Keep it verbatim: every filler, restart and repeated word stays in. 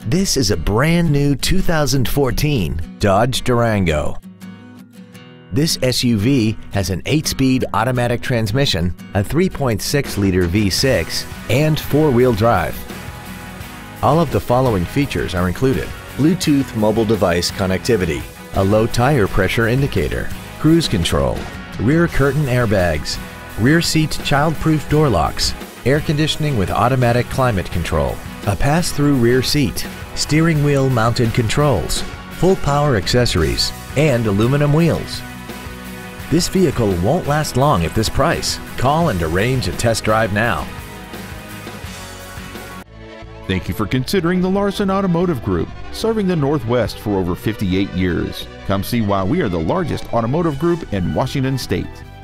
This is a brand new two thousand fourteen Dodge Durango. This S U V has an eight-speed automatic transmission, a three point six liter V six, and four-wheel drive. All of the following features are included: Bluetooth mobile device connectivity, a low tire pressure indicator, cruise control, rear curtain airbags, rear seat child-proof door locks, air conditioning with automatic climate control, a pass-through rear seat, steering wheel mounted controls, full power accessories, and aluminum wheels. This vehicle won't last long at this price. Call and arrange a test drive now. Thank you for considering the Larson Automotive Group, serving the Northwest for over fifty-eight years. Come see why we are the largest automotive group in Washington State.